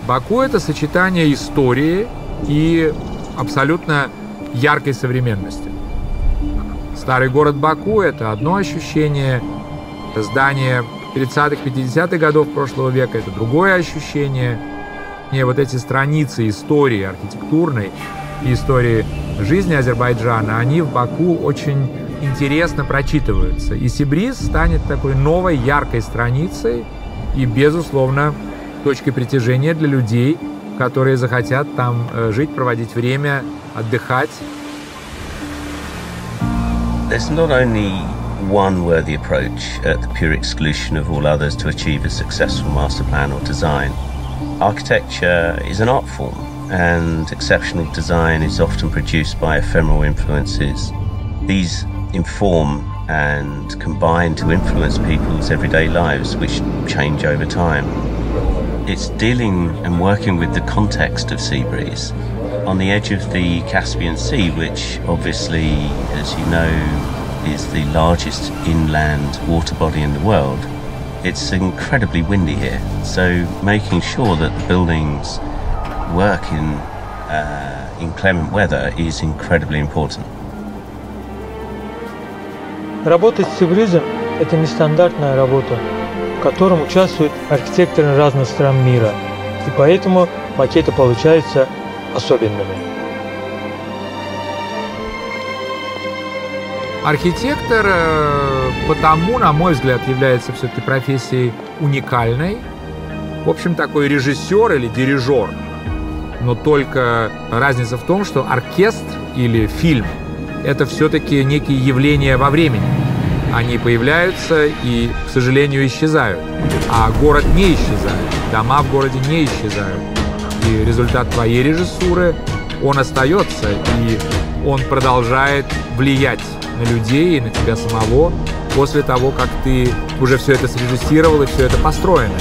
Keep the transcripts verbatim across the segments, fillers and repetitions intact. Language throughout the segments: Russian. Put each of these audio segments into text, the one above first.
Баку — это сочетание истории и абсолютно яркой современности. Старый город Баку — это одно ощущение, здание тридцатых-пятидесятых годов прошлого века — это другое ощущение. И вот эти страницы истории архитектурной и истории жизни Азербайджана, они в Баку очень интересно прочитываются. И Сибриз станет такой новой яркой страницей и, безусловно, точкой притяжения для людей, которые захотят там жить, проводить время, отдыхать. There's not only one worthy approach at the pure exclusion of all others to achieve a successful master plan or design. Architecture is an art form, and exceptional design is often produced by ephemeral influences. These inform and combine to influence people's everyday lives, which change over time. It's dealing and working with the context of Seabreeze on the edge of the Caspian Sea, which obviously, as you know, is the largest inland water body in the world. It's incredibly windy here, so making sure that the buildings work in uh, inclement weather is incredibly important. Работать с Сибризом – это нестандартная работа, в котором участвуют архитекторы разных стран мира, и поэтому макеты получаются особенными. Архитектор потому, на мой взгляд, является все-таки профессией уникальной. В общем, такой режиссер или дирижер. Но только разница в том, что оркестр или фильм – это все-таки некие явления во времени. Они появляются и, к сожалению, исчезают. А город не исчезает, дома в городе не исчезают. И результат твоей режиссуры, он остается, и он продолжает влиять на людей и на тебя самого после того, как ты уже все это срежиссировал и все это построено.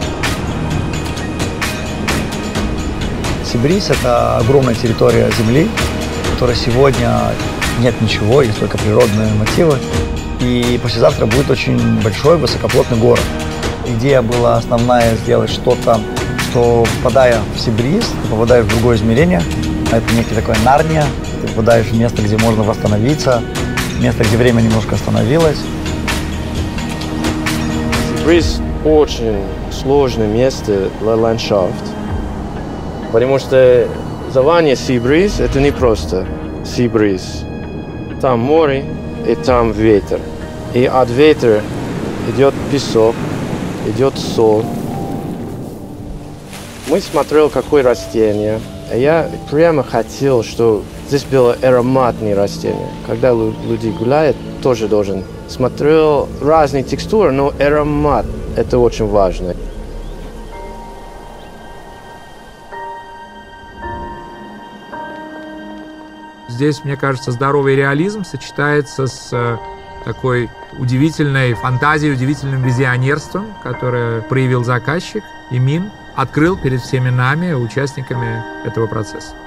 Сибриз – это огромная территория земли, в которой сегодня нет ничего, есть только природные мотивы. И послезавтра будет очень большой высокоплотный город. Идея была основная сделать что-то, что, попадая в Сибриз, ты попадаешь в другое измерение. Это некий такой Нарния. Ты попадаешь в место, где можно восстановиться, место, где время немножко остановилось. Сибриз очень сложное место для ландшафта, потому что название Сибриз это не просто Сибриз. Там море и там ветер. И от ветра идет песок, идет соль. Мы смотрели, какое растение. А я прямо хотел, чтобы здесь было ароматное растение. Когда люди гуляют, тоже должен. Смотрел разные текстуры, но аромат – это очень важно. Здесь, мне кажется, здоровый реализм сочетается с такой удивительной фантазией, удивительным визионерством, которое проявил заказчик, Эмин, открыл перед всеми нами, участниками этого процесса.